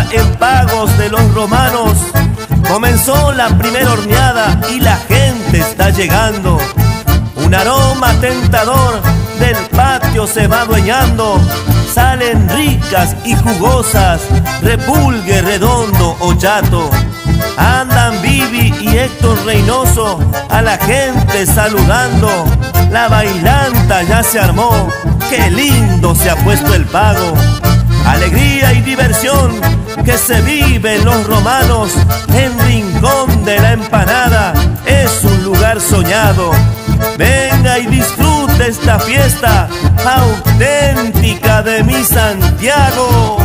en pagos de los romanos. Comenzó la primera horneada y la gente está llegando. Un aroma tentador del patio se va adueñando. Salen ricas y jugosas, Repulgue, Redondo o Chato. Andan Vivi y Héctor Reynoso a la gente saludando. La bailanta ya se armó, qué lindo se ha puesto el pago. Alegría y diversión que se vive en los romanos. En Rincón de la Empanada es un lugar soñado. Venga y disfrute esta fiesta auténtica de mi Santiago.